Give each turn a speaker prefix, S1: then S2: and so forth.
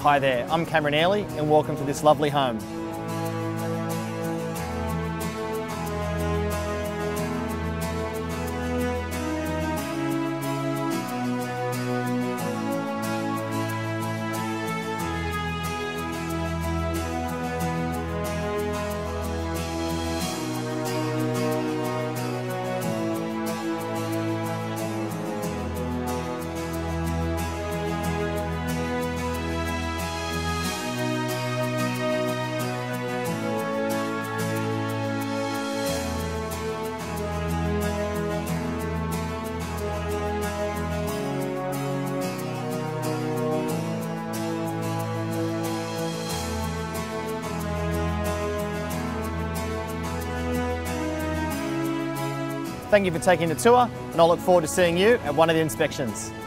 S1: Hi there, I'm Cameron Airley and welcome to this lovely home. Thank you for taking the tour and I look forward to seeing you at one of the inspections.